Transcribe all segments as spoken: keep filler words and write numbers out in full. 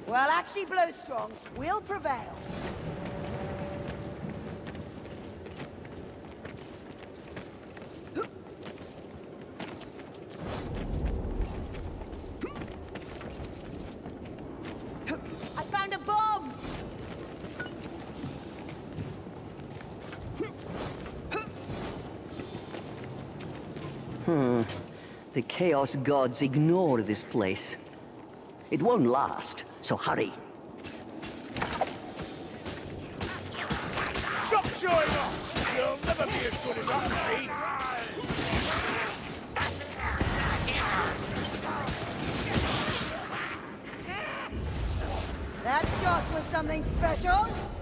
Well, actually blow strong. We'll prevail. I found a bomb! Hmm. The Chaos Gods ignore this place. It won't last, so hurry. Stop showing off! You'll never be as good as I. That shot was something special.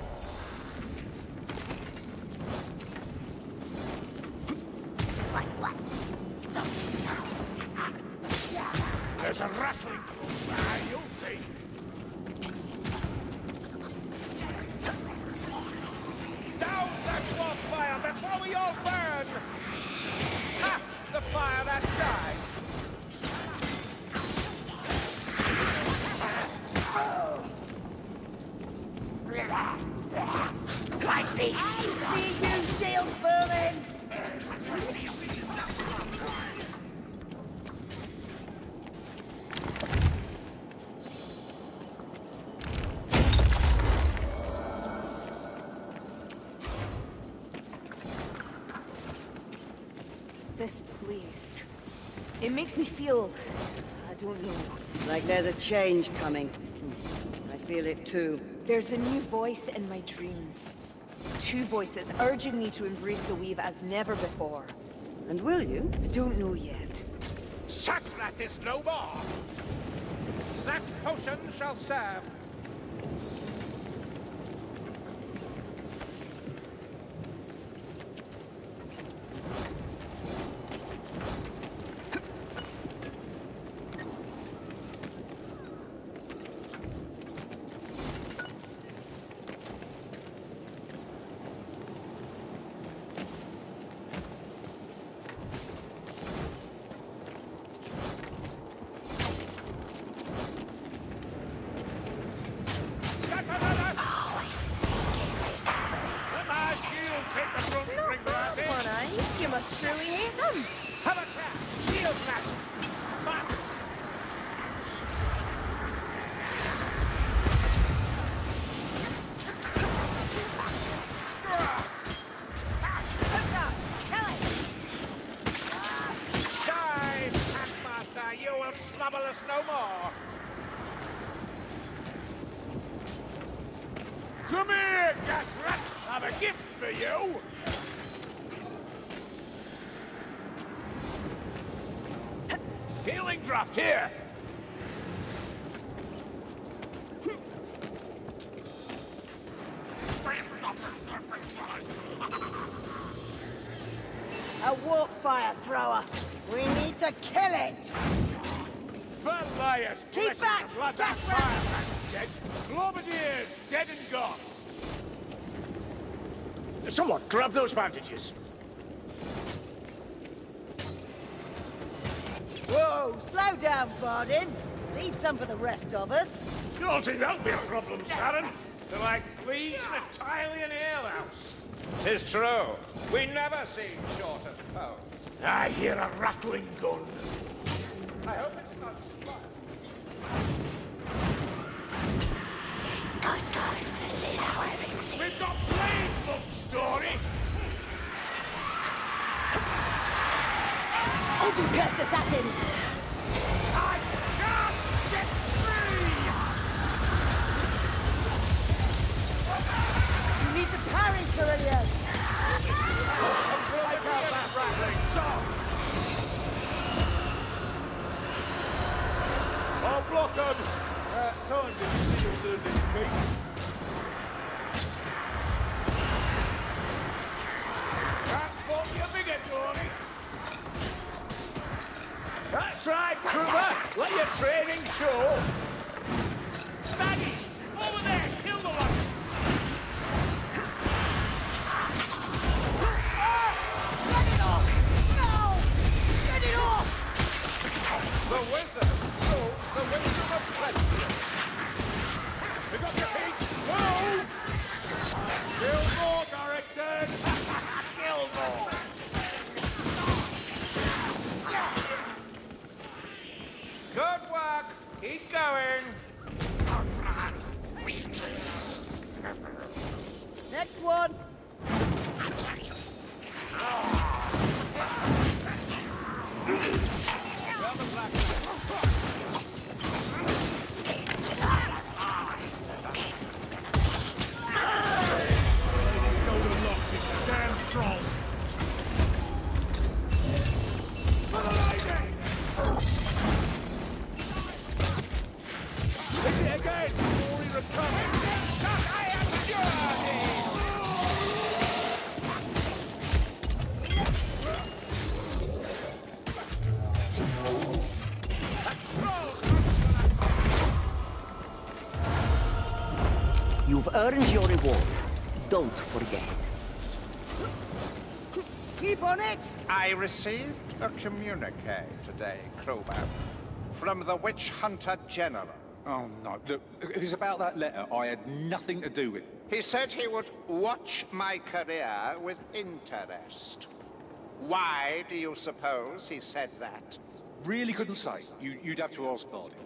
There's a rattling. Ah, you'll see. Down that swamp fire before we all burn! Ha! The fire that dies! I see! I see you, shield vermin! This place... It makes me feel... I don't know. Like there's a change coming. I feel it too. There's a new voice in my dreams. Two voices urging me to embrace the weave as never before. And will you? I don't know yet. Such that is no more! That potion shall serve. You must surely hate them. Have a crack! Shield smash! Back! Die, Packmaster! You will trouble us no more! Come here, gas rat! I have a gift for you! Healing draft here! A warp fire thrower. We need to kill it. Valiant! Keep back! Blood Back, fire dead. Globadiers dead and gone. Someone grab those bandages. Whoa, slow down, Bardin. Leave some for the rest of us. Don't think that'll be a problem, Saren. They're like fleas in a Tylian alehouse. Tis true. We never seem short of foe. I hear a rattling gun. I hope it's not spot. We've got blade book story. Oh, you cursed assassins! I can't get free! You need to parry, Carillion! I got that rattling song. I'll block on. Uh, time to steal the meat. Can't fault you bigger, Dory. That's right, Kruger. Let your training show. Maggie, over there, kill the one. Get it off! No! Get it off! The wizard. So, the wisdom of plenty. Next one! You've earned your reward. Don't forget. Keep on it! I received a communique today, Crowman, from the Witch Hunter General. Oh, no. Look, it is about that letter. I had nothing to do with it. He said he would watch my career with interest. Why do you suppose he said that? Really couldn't say. You, you'd have to ask Bardi.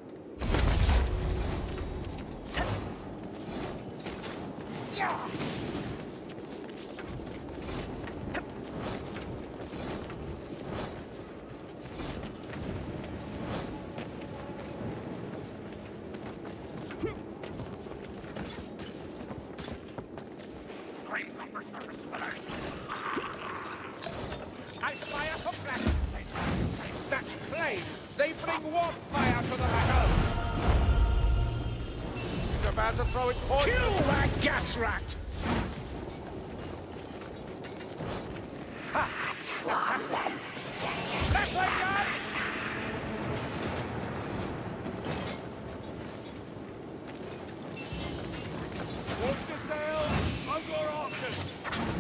I fire for flashing. That's flame. They bring warp fire to the battle. He's about to throw its poison. Kill that gas rat! Ha! That way, guys! Watch yourselves! Under options!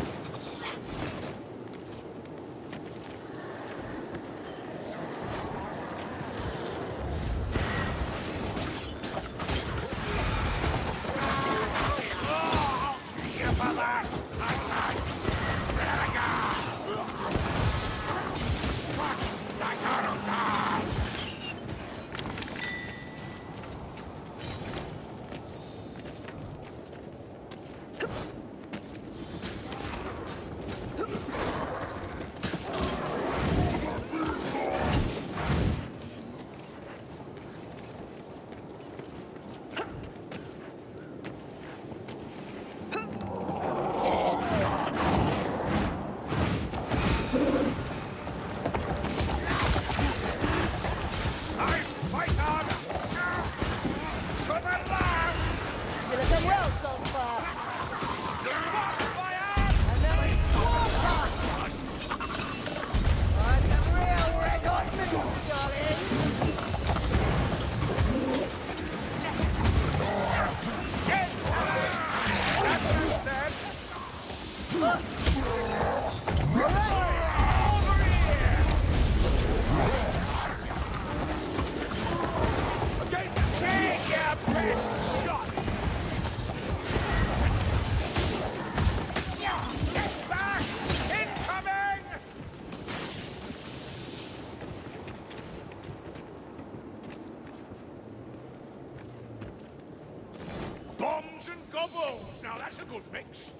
Now that's a good mix.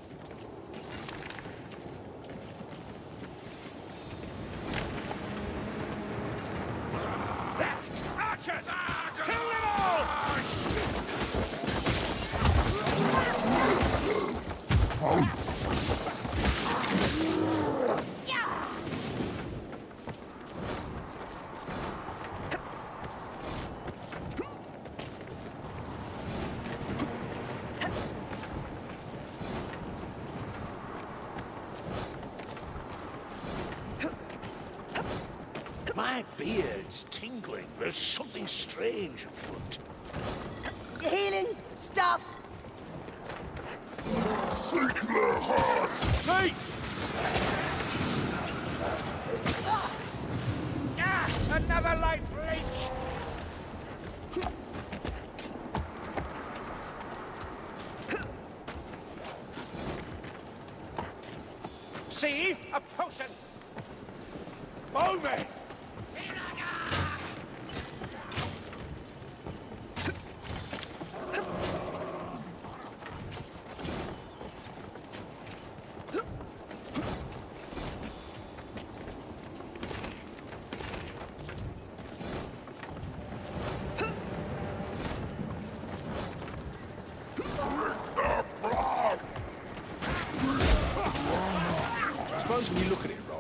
Archers! Kill them all! My beard's tingling. There's something strange afoot. Healing stuff! Seek their hearts! Hey! Ah! Another life leech! See? A potion! Bowman!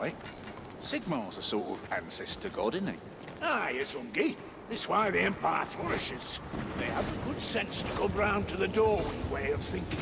right? Sigmar's a sort of ancestor god, isn't he? Aye, it's Ungi. It's why the Empire flourishes. They have the good sense to come round to the Darwin way of thinking.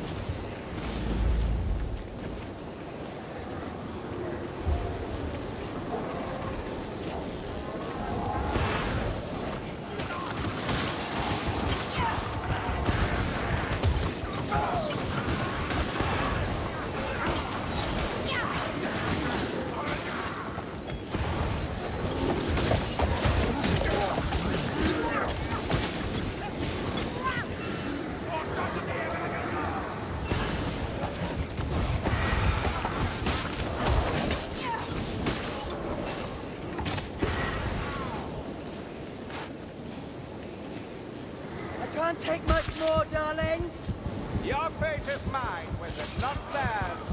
Can't take much more, darlings. Your fate is mine, wizard, not theirs.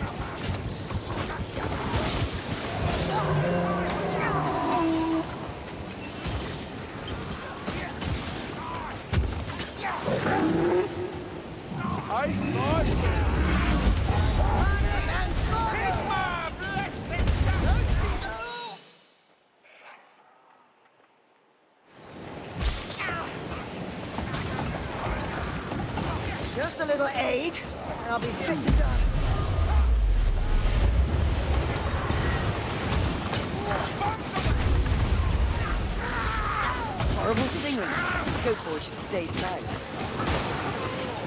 Aye, God. Sigmar, bless this Just a little aid, and I'll be fit to done. Horrible singing. Goatboy should stay silent.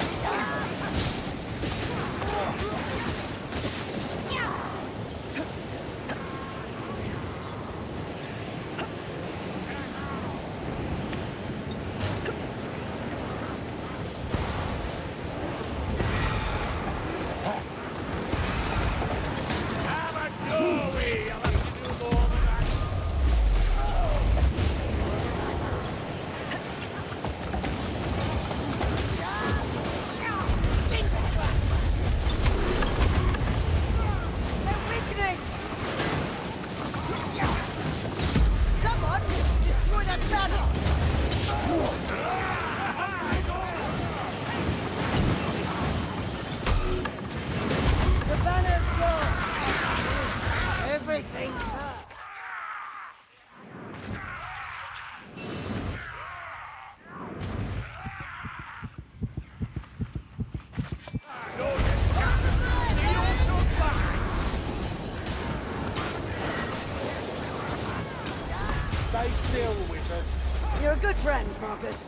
Stay still, wizard. You're a good friend, Marcus.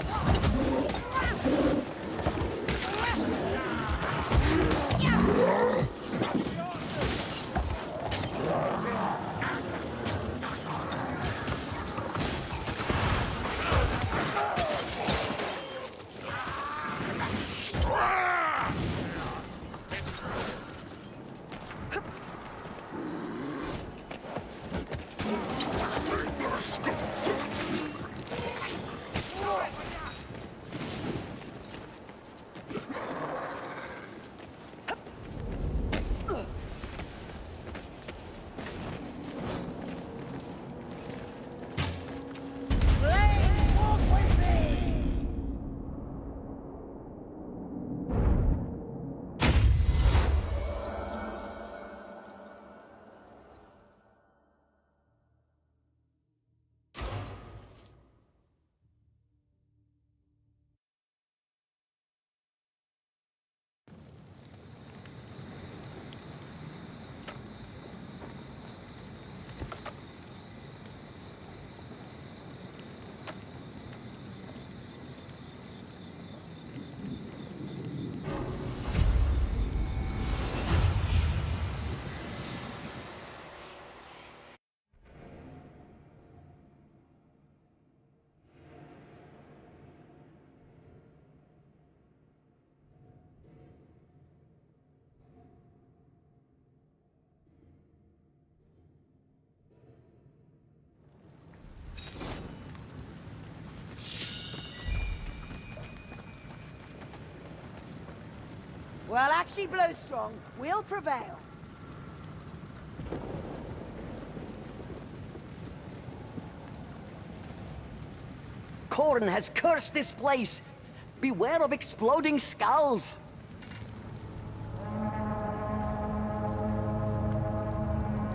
Well, actually blow strong. We'll prevail. Khorne has cursed this place. Beware of exploding skulls.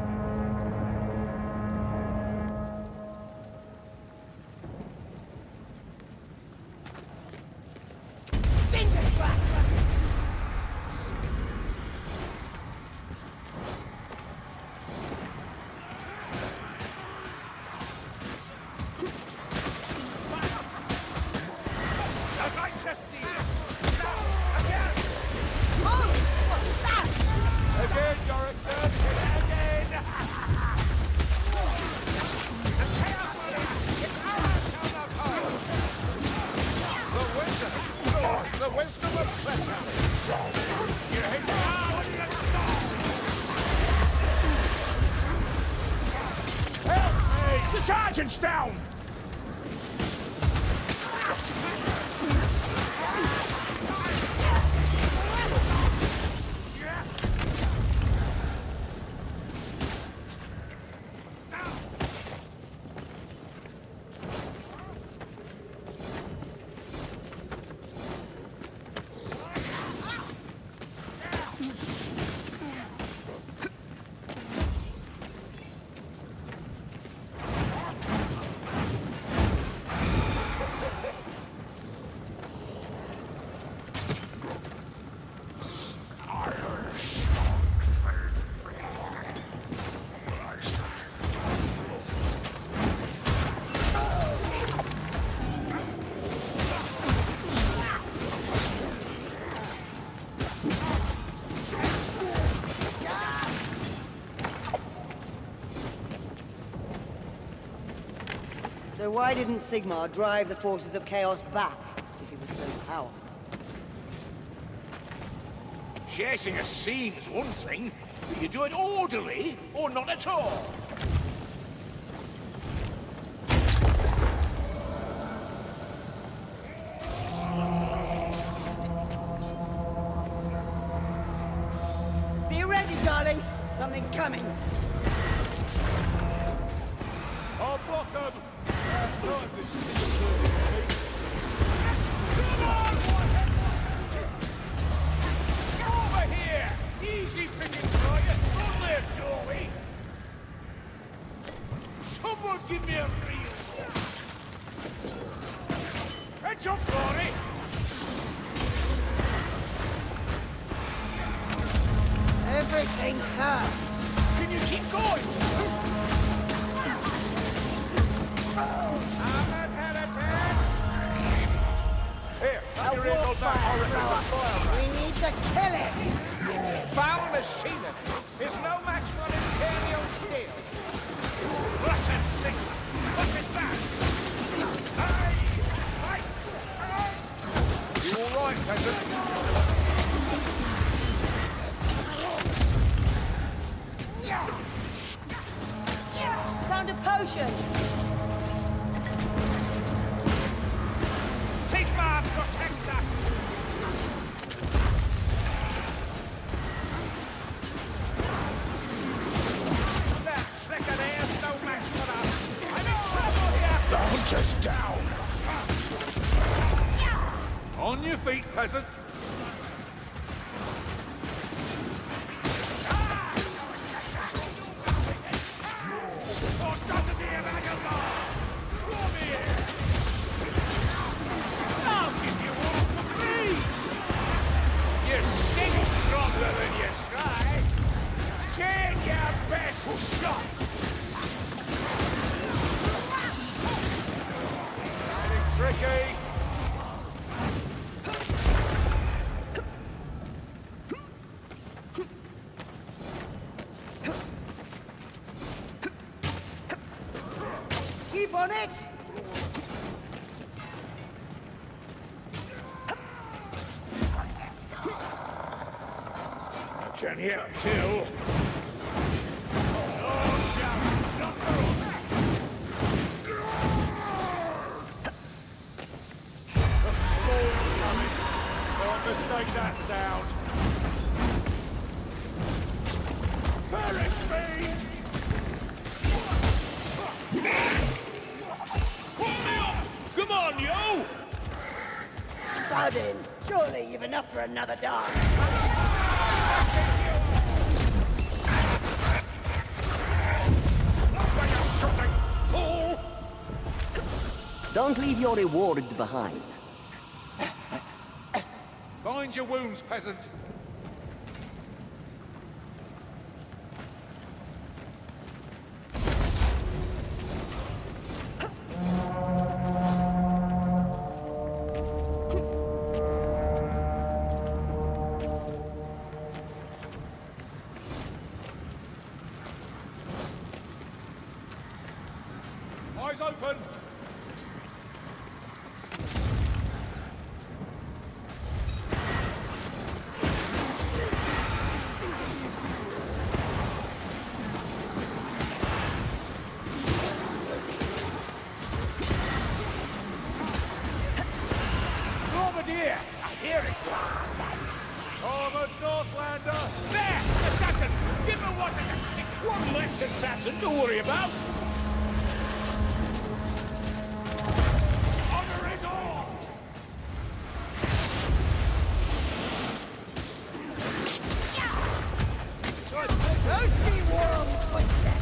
Sergeant's down! So why didn't Sigmar drive the forces of Chaos back, if he was so powerful? Chasing a scene's one thing, but you do it orderly or not at all. Be ready, darlings! Something's coming! I'll block them! Uh, time this is Come on, Warhead! Over here! Easy pickings for you! Run there, Joey! Someone give me a real one! Heads up, Rory! Everything hurts! Can you keep going? here! Have your eagle back! I'll remember fire! We need to kill it! Foul machinery is no match for an Imperial steel. Blessed Sigma! What is that? Aye! Aye! You all right, peasant? Found a potion! Sigma, protect us! That Shrekker there's no match for us! I know trouble here! The hunter's down! On your feet, peasant! Keep on it! I can hear a kill. Don't mistake that sound! Perish me! Pull me up! Come on, yo! Budin, surely you've enough for another dance. Don't leave your reward behind. Mind your wounds, peasant! Eyes open! One less assassin to worry about. Honor is all! Thirsty world footsteps!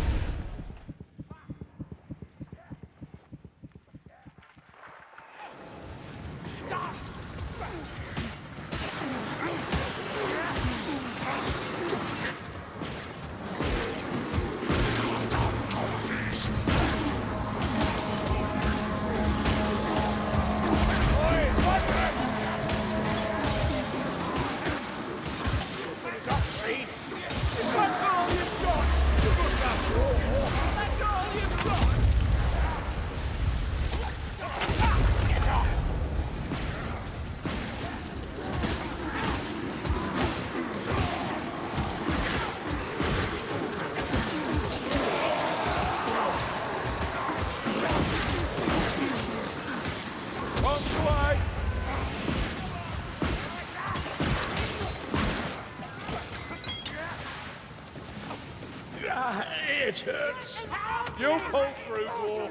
Stop! It hurts. You pull through, dwarf.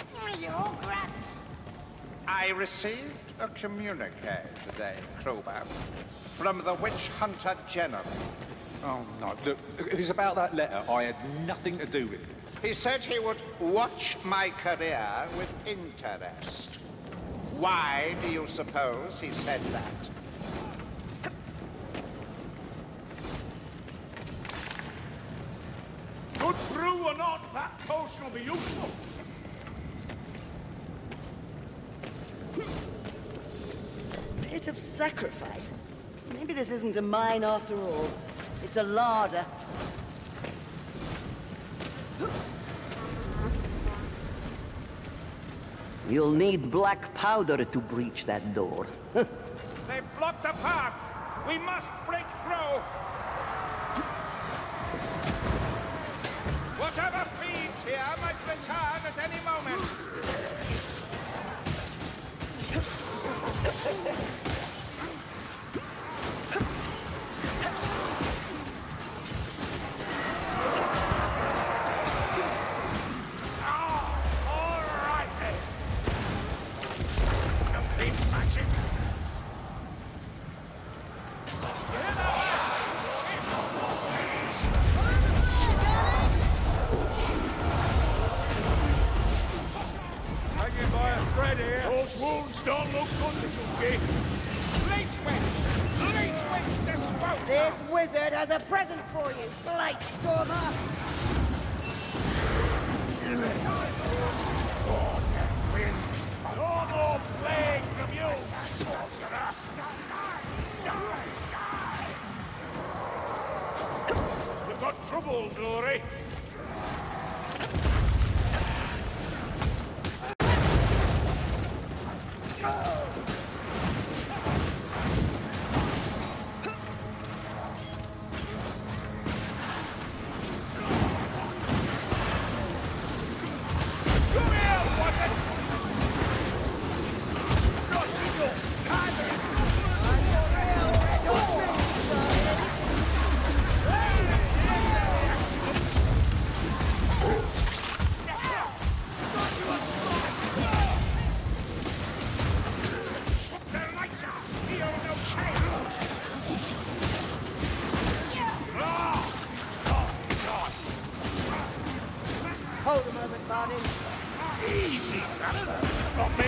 I received a communique today, Kruber, from the witch hunter general. Oh, no. Look, it is about that letter. I had nothing to do with it. He said he would watch my career with interest. Why do you suppose he said that? Good brew or not, that potion will be useful. Bit of sacrifice. Maybe this isn't a mine after all. It's a larder. You'll need black powder to breach that door. They've blocked the path. We must break through. Whatever feeds here might return at any moment. Those wounds don't look good, little kid. Leechwick! Leechwick, this boat! This wizard has a present for you, Blightstormer! Vortex wind! No more plague from you, sorcerer! You've got trouble, Dory. Hold a moment, Bardin. Easy, son. Not me.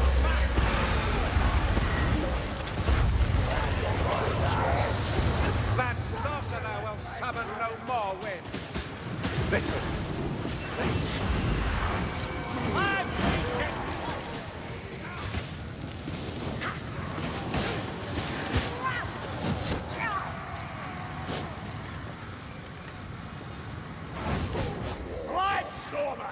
That sorcerer will summon no more wind. Listen. I'm thinking. Blightstormer!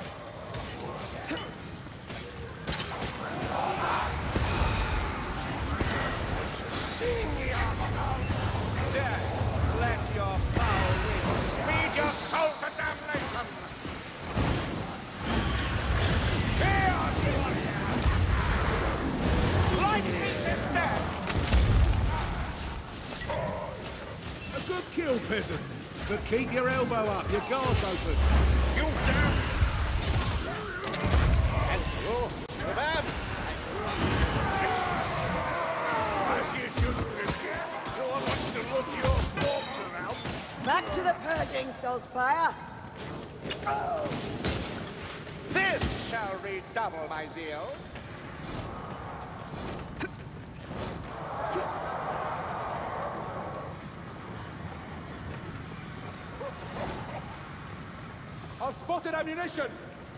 Death, let your foul wind speed your soul to damnation! Lightning is dead! A good kill, peasant. But keep your elbow up, your guard's open. You damn... Hello, madame. As you shouldn't forget. No one wants to look your corpse around. Back to the purging, Saltspire. This shall redouble my zeal. I've spotted ammunition!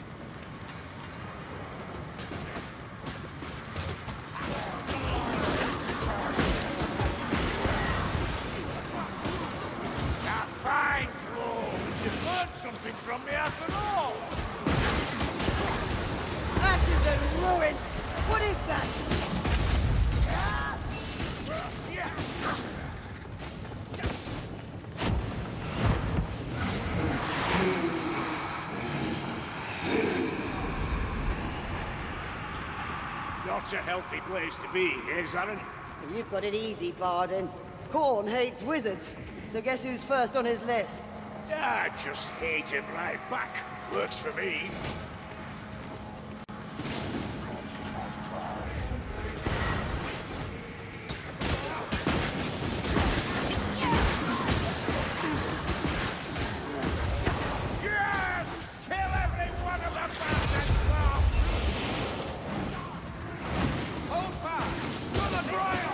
Ah, fine, Crow. You've learned something from me after all. Ashes and ruin! What is that? Not a healthy place to be, eh, Zarin? You've got it easy, Bardin. Khorne hates wizards, so guess who's first on his list? I just hate him right back. Works for me. Yes! Kill every one of the bastards! Hold fast! To the broil!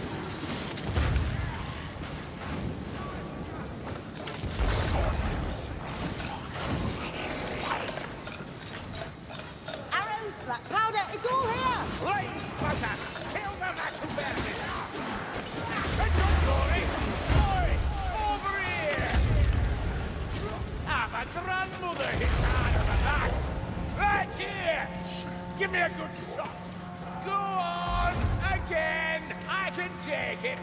Arrows, black powder, it's all here! Blaze butter! Kill the Macuberi! It's your glory! Boy! Over here! Ah, my grandmother hit harder than that! Right here! Give me a good shot! Go on! Again! I can take it!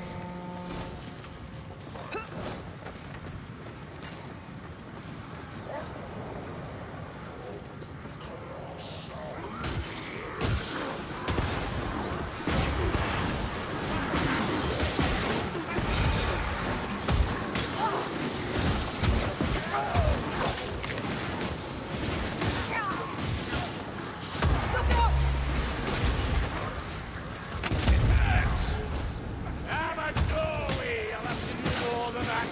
I'm a doorway! I'll have to do more than that!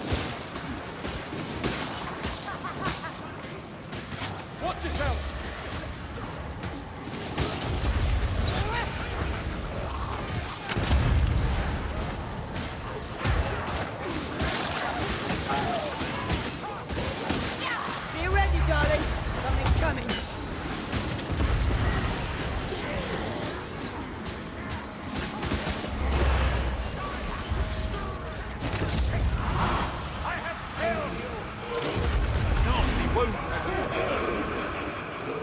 Watch yourself! Be ready, darling. Something's coming. I have failed you! Nasty wound.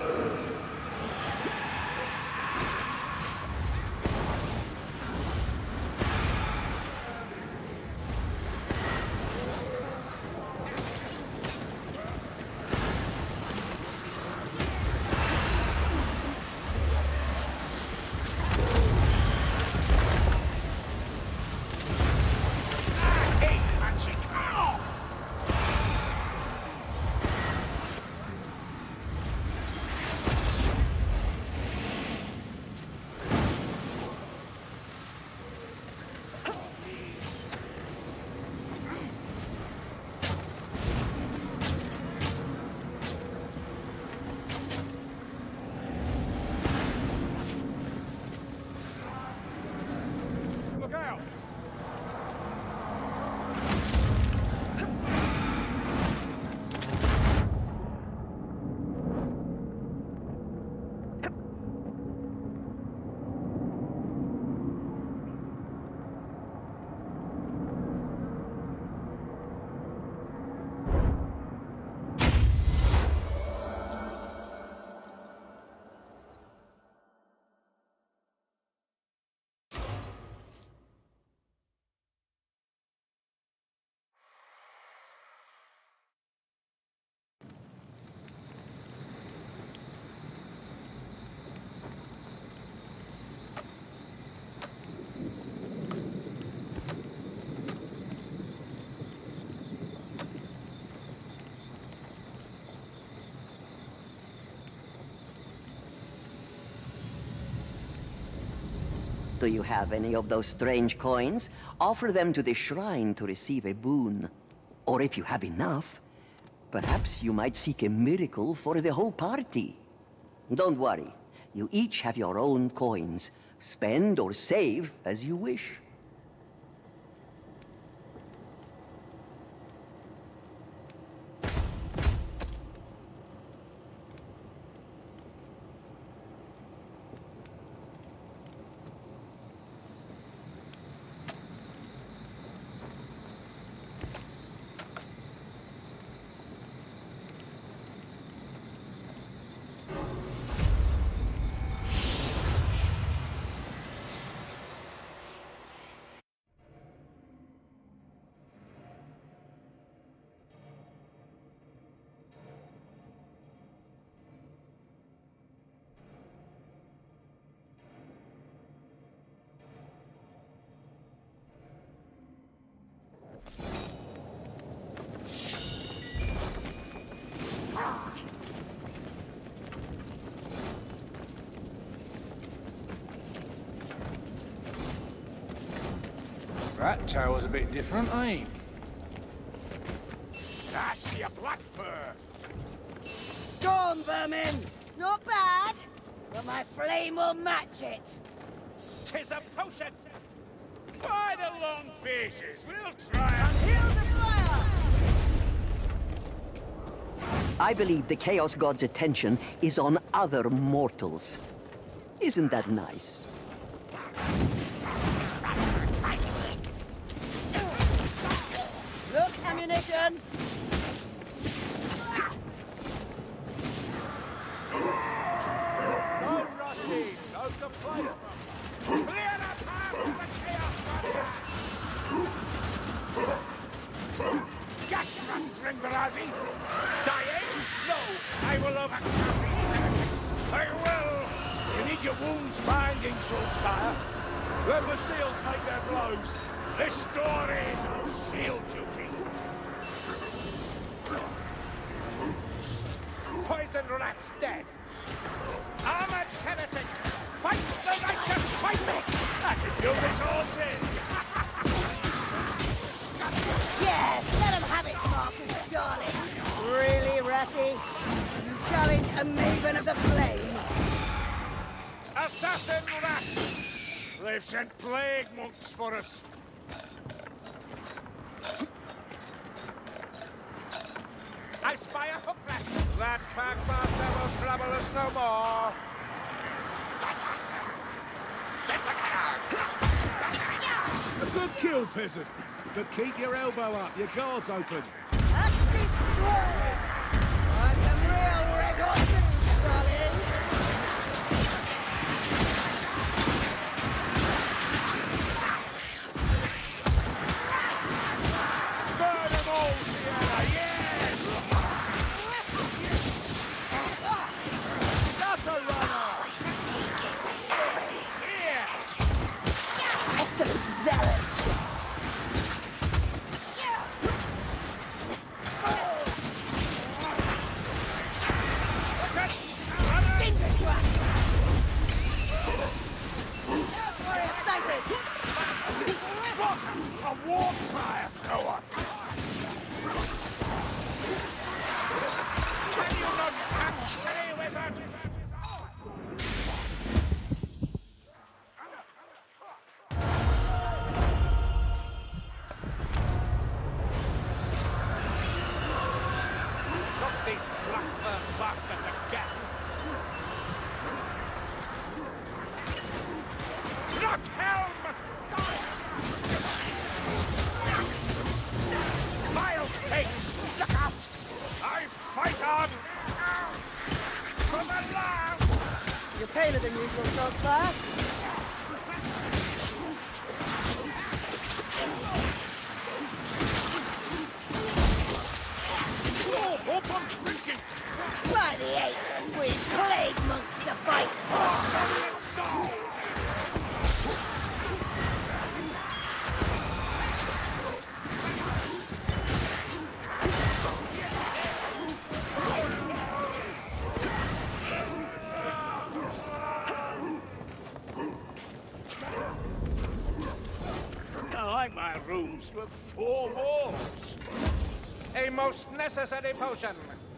Do you have any of those strange coins? Offer them to the shrine to receive a boon. Or if you have enough, perhaps you might seek a miracle for the whole party. Don't worry. You each have your own coins. Spend or save as you wish. That tower's a bit different, eh? That's your black fur. Storm vermin! Not bad, but my flame will match it. Tis a potion. By the long faces, we'll try and... Heal the fire! I believe the Chaos God's attention is on other mortals. Isn't that nice? Look, ammunition! No rushing. No complaint. Clear the path to the Chaos Warrior! Yes, run, Dringarazi! Dying? No, I will overcome these heretics. I will! You need your wounds binding, Saltzpyre. Let the shield take their blows. This door is on shield duty. Poison rat's dead. Armored heretic! Fight the righteous! Fight me! I can do this all day! Yes, let him have it, Marcus, darling. Really, Ratty? You challenge a maven of the flame? Assassin rat! They've sent plague monks for us. I spy a hook rat. That packmaster will trouble us no more. A good kill, peasant. But keep your elbow up, your guard's open. That's deep sword! I'm some real record news, darling. Burn them all, Sierra, yes! That's a runner! Here! Pestilent zealot! A war fire thrower! Can you not catch me, wizard? Knock these black-fur bastards again! Not helm! Vile things! Look out! I fight on! To the last! You're paler than usual, Saltzpyre. Oh, open drinking! By the eight, we've plague monks to fight! Oh, it's so! my rooms to have four walls. A most necessary potion.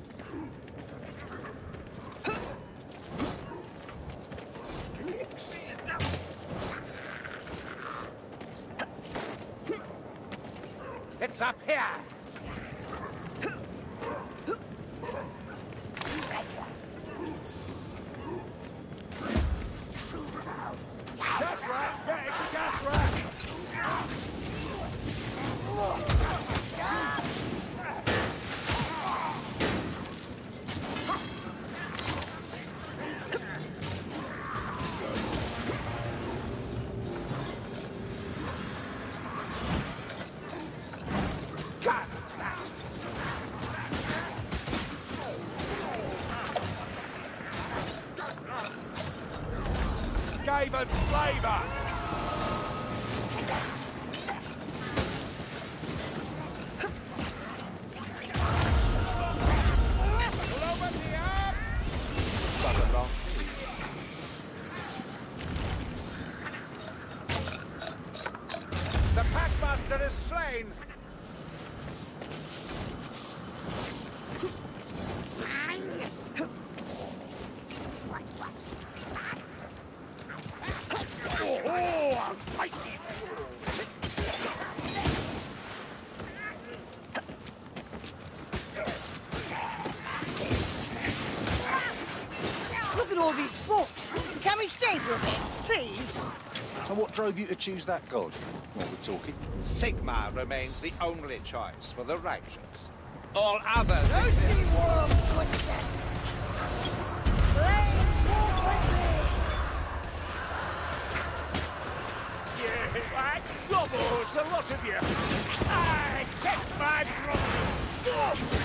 It's up here. Gas rack! Get it to gas rack! Got that. Skaven slaver! Pull over here. Son-in-law. The Packmaster is slain. Oh, oh, I'll fight you! Look at all these books. Can we stay for a bit, please? And what drove you to choose that god? What we're talking? Sigmar remains the only choice for the righteous. All others Don't exist. be warm, footsteps. Blame more quickly. Yeah, I gobbles, the lot of you! I test my brother!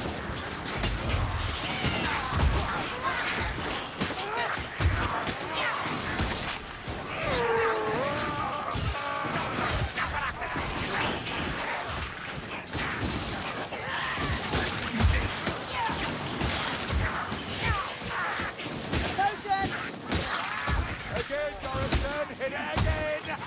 Potion. Again, Dorrington, hit it again!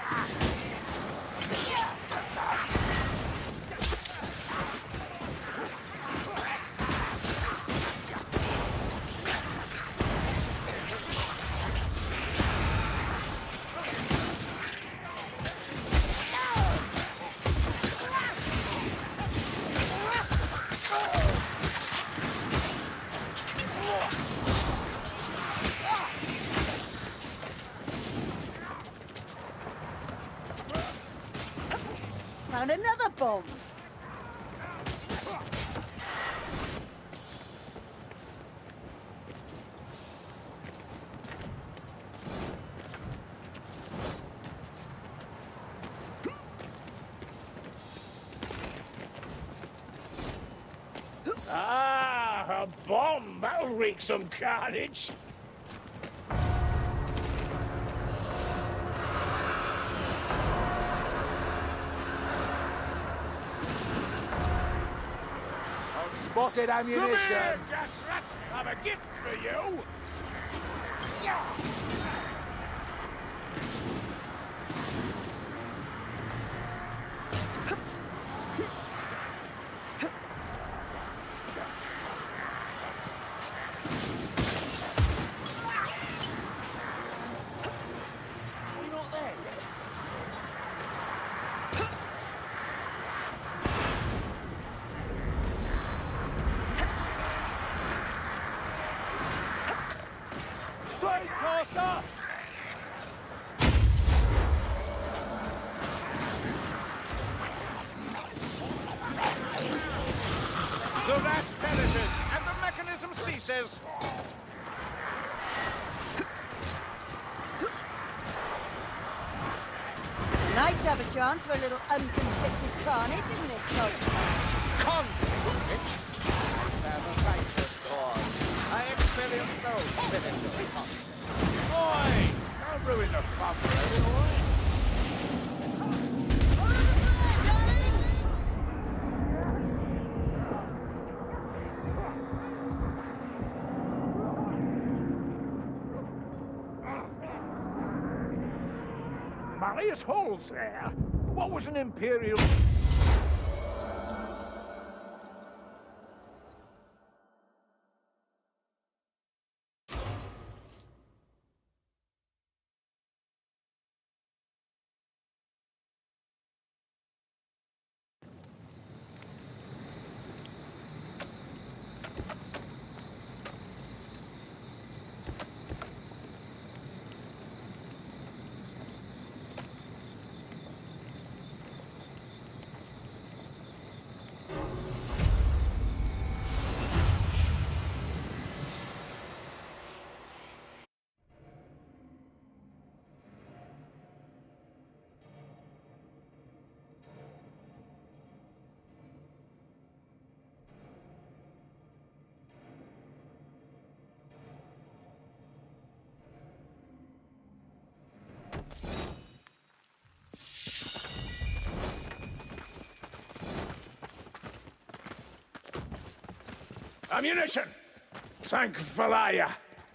Found another bomb. Ah, a bomb! That'll wreak some carnage! Spotted Come ammunition! here, Gasrat! I've a gift for you! You're not there yet? Straight, Costa! The rat perishes and the mechanism ceases. Nice to have a chance for a little unconflicted carnage, isn't it, Coach? Conflict. I serve a righteous cause. I experience no spiritual conflict. Oi! Don't ruin the fun for everyone! Marius Hall's there. What was an Imperial... Ammunition! Thank Valaya!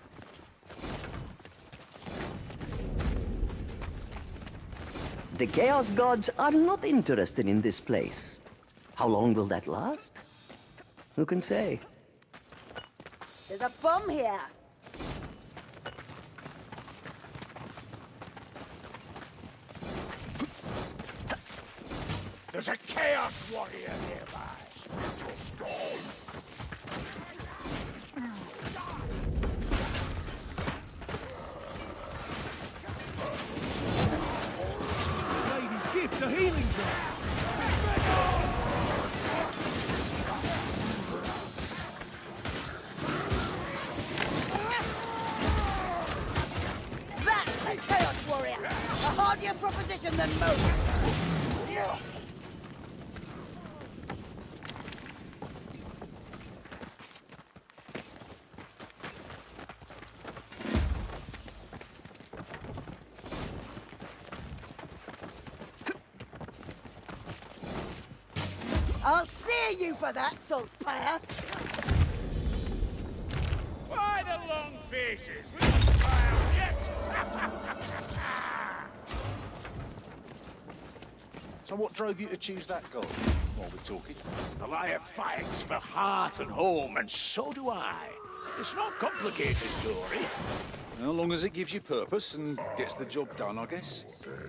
The Chaos Gods are not interested in this place. How long will that last? Who can say? There's a bomb here. There's a Chaos Warrior nearby. Lady's gift, a healing drop. That's a Chaos Warrior. A hardier proposition than most. I'll see you for that, Saltspire! Why the long faces? We don't fire yet! So what drove you to choose that god? While we're talking. Goliath fights for hearth and home, and so do I. It's not complicated, Dory. As long as it gives you purpose and gets the job done, I guess.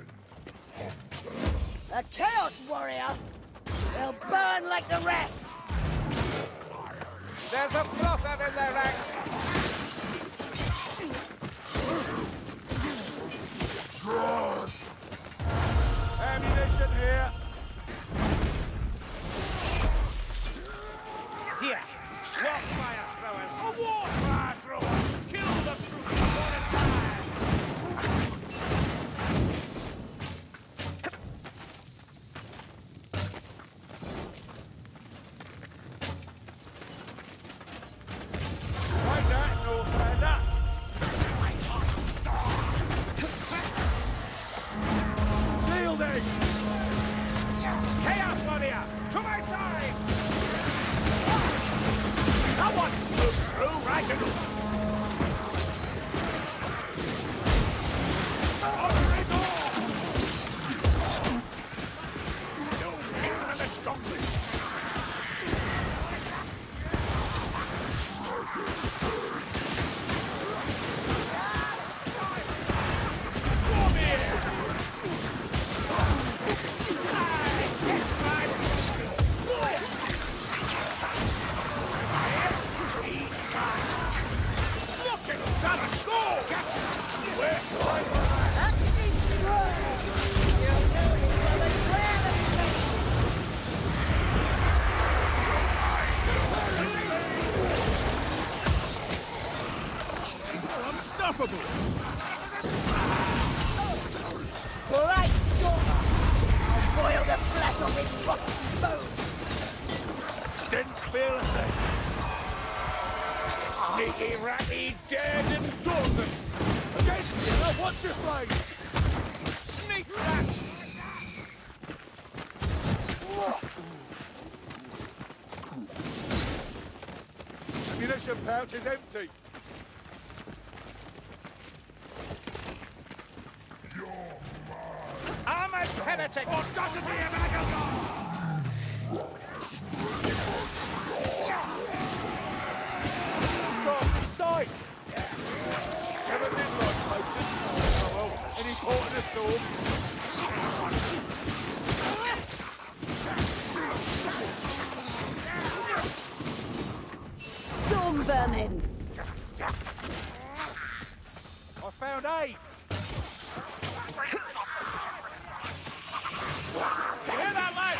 A Chaos Warrior! They'll burn like the rest! There's a prophet in their ranks. Ammunition here. Here. Rock fire throwers. A war fire thrower. Kill the troops one at a time. Like that, no further. Shielding! Chaos Warrior, to my side! Someone move through right and left. Open it all! No, down on the strongly. Unstoppable! Right, Stormer! I'll boil the flesh off his rotten bones! Didn't feel a thing. Sneaky, ratty, dead and golden. Against you, now what's your flag? Sneak rat! Ammunition pouch is empty. Armor red heretic! Audacity and agony! Inside! Never been like potion. Oh well, any port in the storm. Storm vermin! I found aid! You hear that, lad?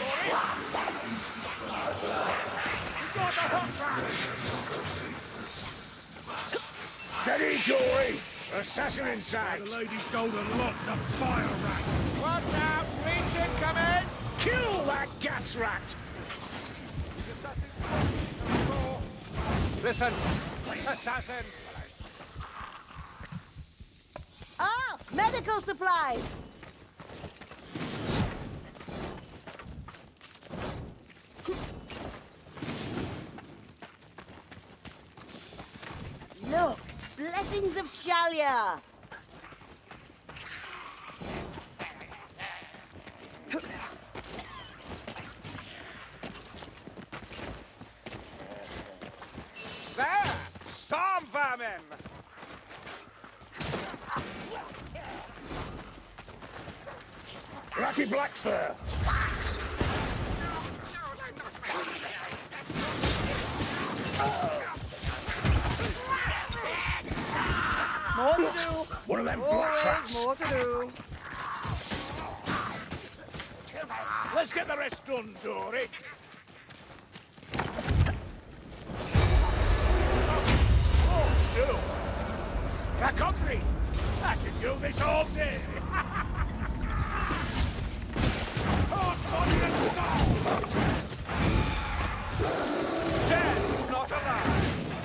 You got the hot rat! Steady, Jory! Assassin inside! The lady's golden locks are fire rat. Watch out! Breach incoming! Kill that gas rat! Listen, assassin! Ah! Medical supplies! Look! Blessings of Shalia! There! Storm vermin! Lucky black fur! More to do! One of them black rats! Always more to do! Let's get the rest done, Dory! Oh, no! That concrete! I can do this all day! Oh, body and soul! Dead, not alive!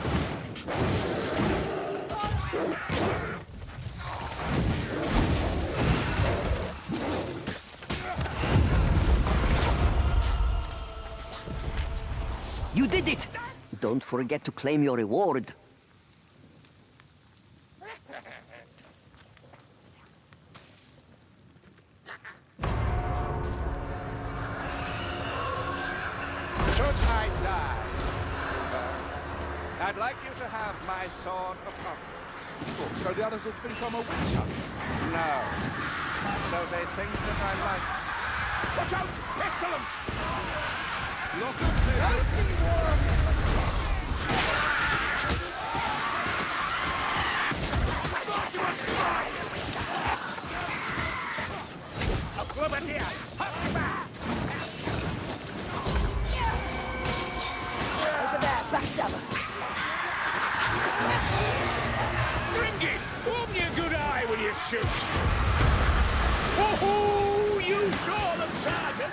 You did it! Don't forget to claim your reward. Should I die, uh, I'd like you to have my sword of comfort. Look, so the others will think I'm a witch hunter. No. So they think that I like... Watch out! Pestilence! Look at this. I'll club it here! Hop back! Over there, backstabber! Ringy! Warm me a good eye when you shoot! Woohoo! You saw them, Sergeant!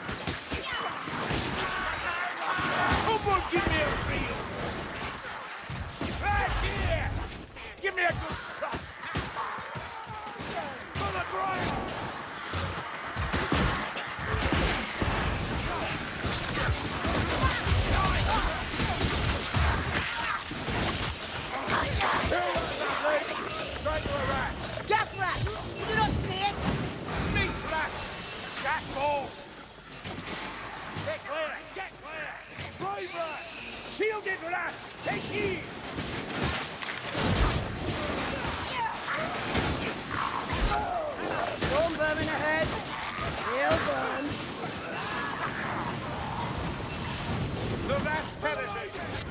Come on, give me a reel! Right here! Give me a good shot! For the ground! Straight to a rat! Gas rat! You do not see it! Meat rat! Gas ball! Get clear! Get clear! Brave rat! Shielded rats! Take heed! Storm vermin ahead! He'll burn! The rat perishes!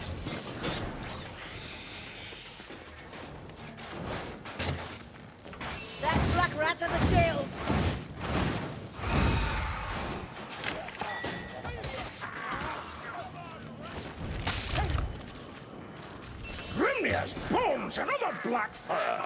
That black rat are the shield! Grimnia's bones! Another black fur!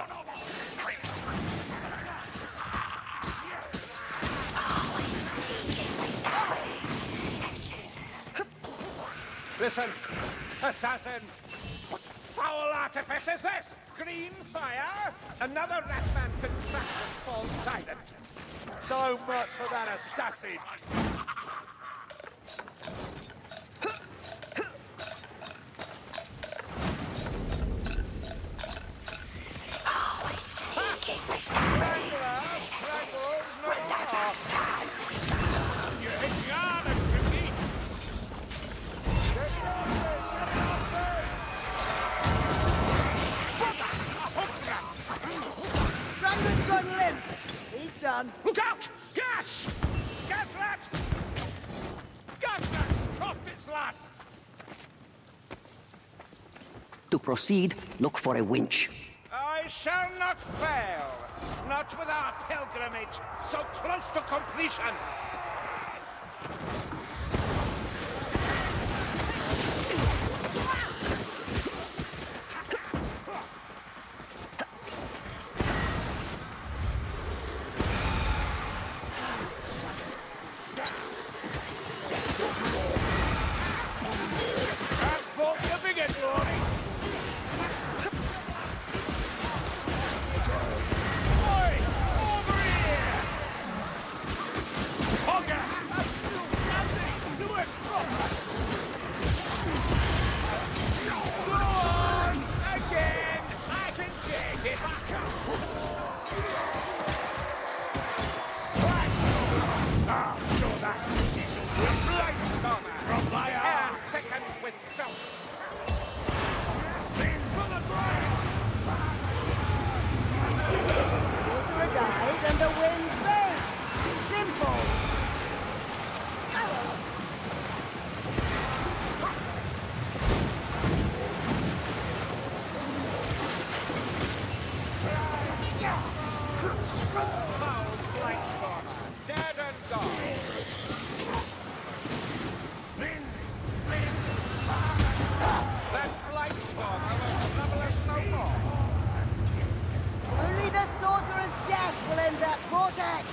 Listen, assassin! What foul artifice is this? Green fire? Another ratman contracted fall silent. So much for that assassin! Strangler, strangles, not done. Look out! Gas! Gas rat! Gas rat's coughed its last! To proceed, look for a winch. I shall not fail. Not with our pilgrimage so close to completion. Transport the biggest glory. Oi! Over here! Hogger! I'm still nothing! Do it proper! Go on! Again! I can take it! Ah, show that! The Blightstormer! From my hair thickens with felt! Spin for the ground! Sorcerer dies and the wind fades. Simple. Foul Blightstormer! Dead and gone! Spin! Spin! That Blightstormer will trouble us no more! Only the sorcerer's death will end that vortex.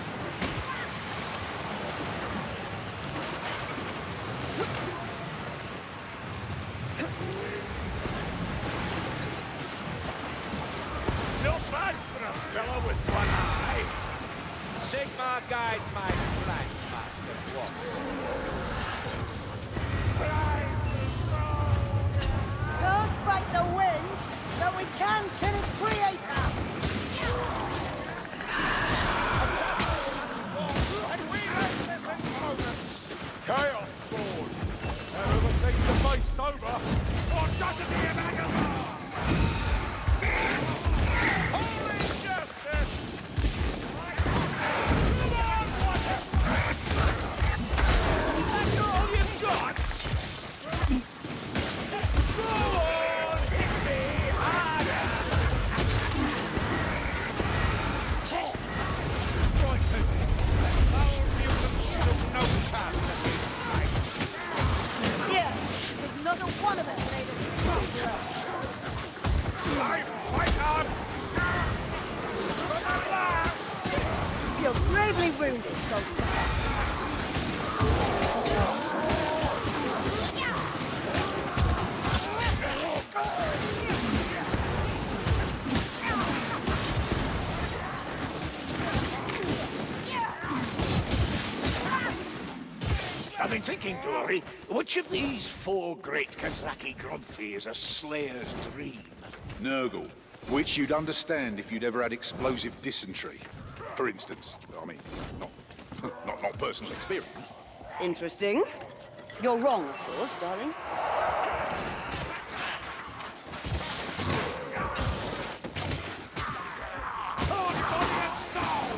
Not bad for a fellow with one eye! Sigmar guides my flank, Master Dwarf. Can't fight the wind, but we can kill its creator. And we let this opponent! Chaos Sword! Whoever thinks to fight sober, or doesn't he imagine? Holy justice! Come on, water! That's all you've got? Go on, hit me harder! Right, our mutants should have no chance against life. Yes, with not a one of us made a strong blow. I fight on! For the last! You're gravely wounded, soldier. I've been thinking, Dory, which of these four great Kazaki Gronthi is a slayer's dream? Nurgle, which you'd understand if you'd ever had explosive dysentery. For instance, I mean, not, not, not personal experience. Interesting. You're wrong, of course, darling. Hold body and soul!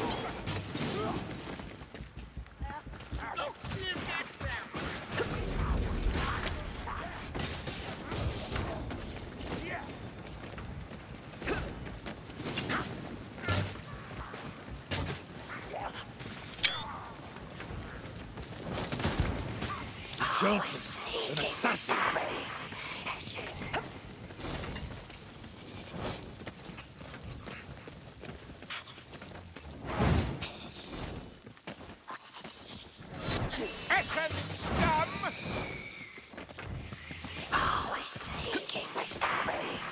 Dauntless, an assassin. Essen scum! Always sneaking stuff.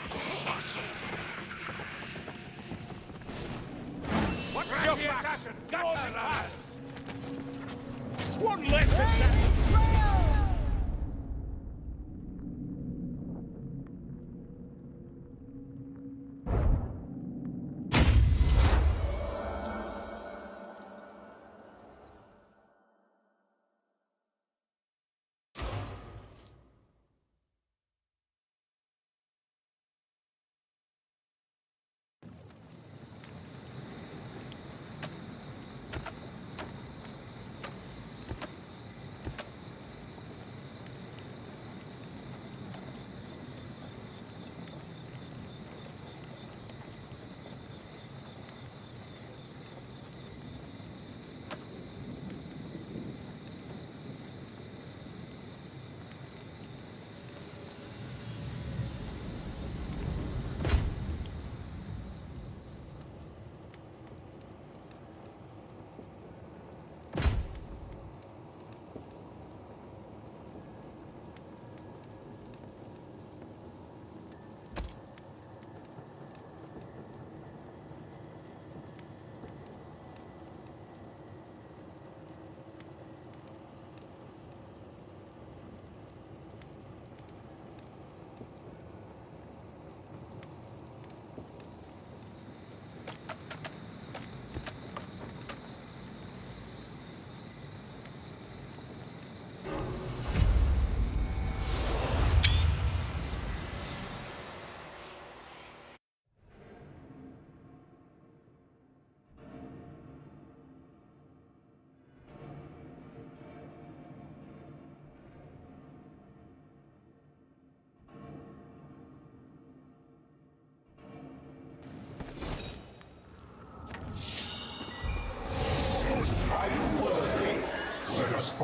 What's your assassin? Got the last! One less assassin!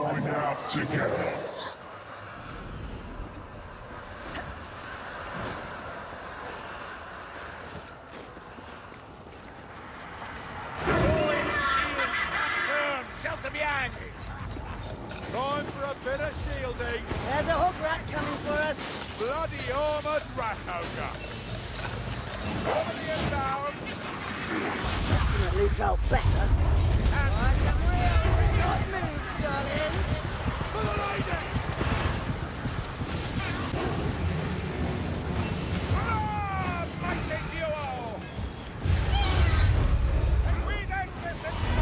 find out together. Shelter behind me! Time for a bit of shielding! There's a hook rat coming for us! Bloody armored rat ogre! Over you down! Definitely felt better. And I can really not move, darling! For the lady! Ah, mighty duo! And we don't listen to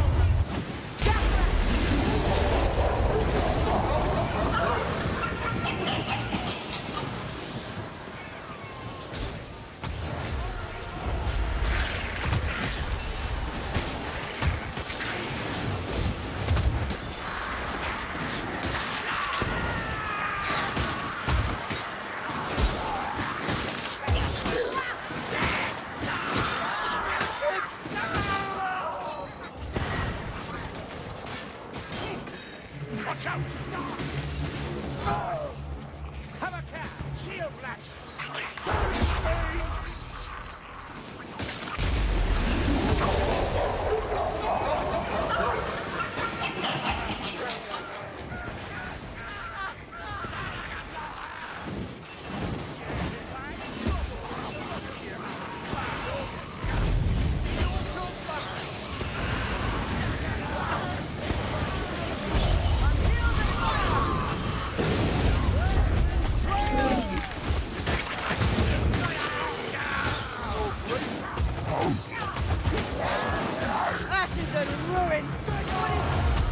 watch out! Have a care! Shield latch! Ashes and ruin! What is...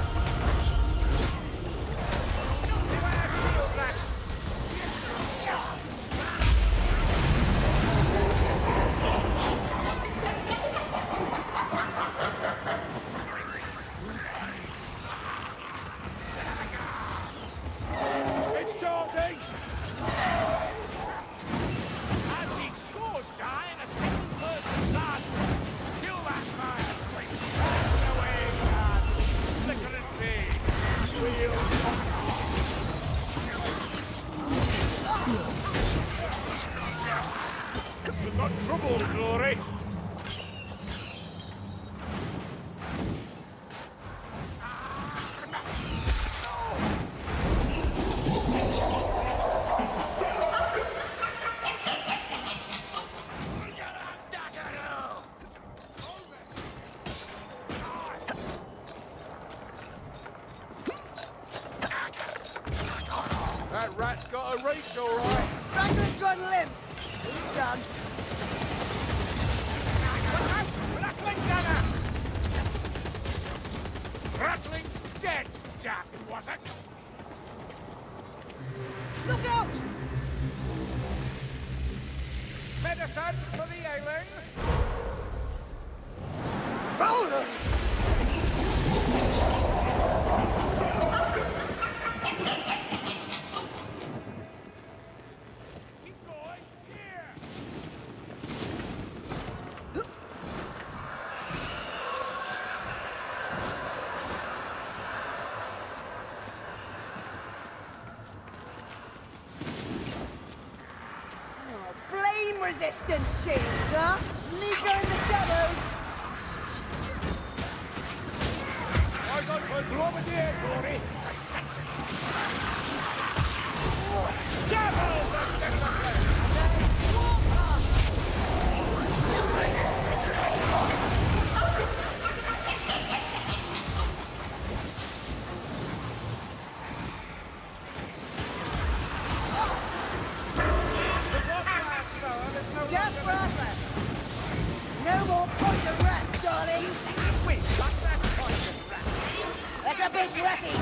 It's starting! I've seen scores die in a single person's blood! Kill that fire! Burn away, God! Flicker and fade! Wheel! We've got trouble, Glory! That rat's got a reach, all right. Strangler's gone limp! He's done. Rattling gunner! Rattling dead, Jack, was it? Look out! Medicine for the ailing. Rollers! Keep going, here! Flame resistant shields, huh? Sneaker in the shadows! Eyes open, blow in the air, Glory! Devil! Just rat! No more poison rat, darling! Wait, what's that poison rat? That's a big ratty!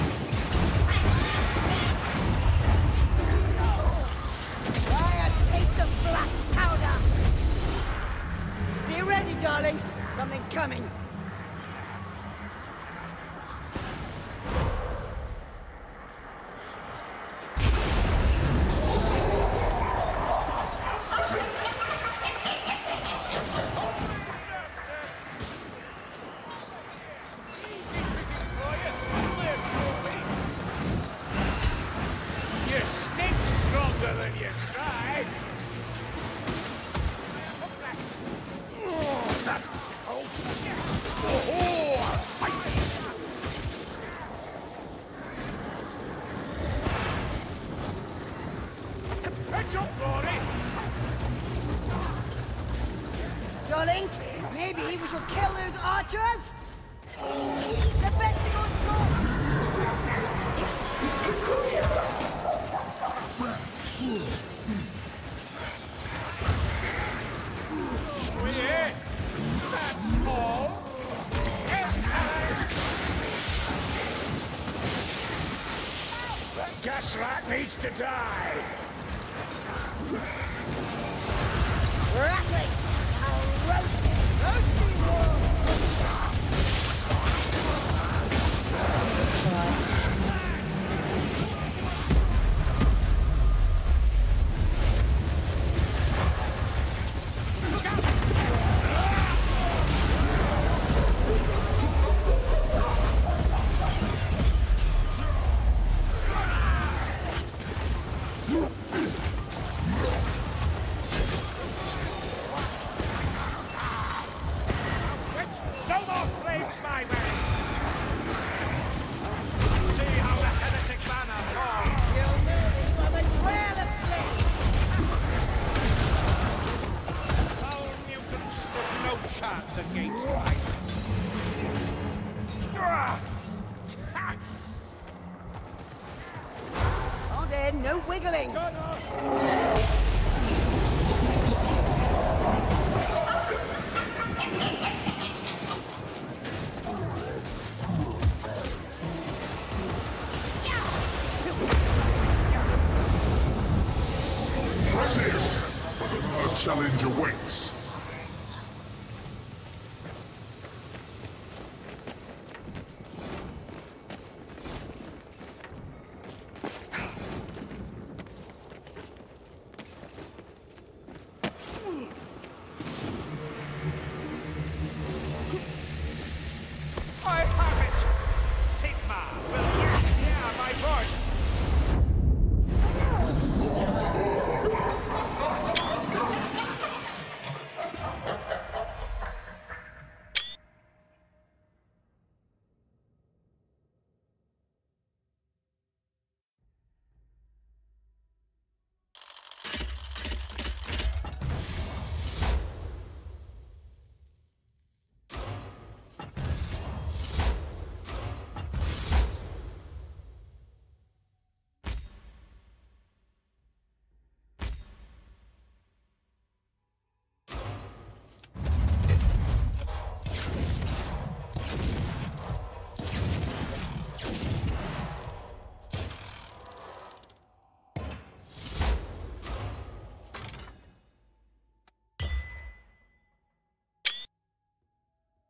I taste the black powder! Be ready, darlings! Something's coming! darling. Maybe we should kill those archers? The festival's gone! We in? That's all? It's time! The gas rat needs to die! Rattling! I'll roast it! Roast you all! No more flames my way! See how the heretic banner falls! You'll merely for the trail of flesh! Foul mutants stood no chance against life. On in, no wiggling! Press in, but another challenge awaits.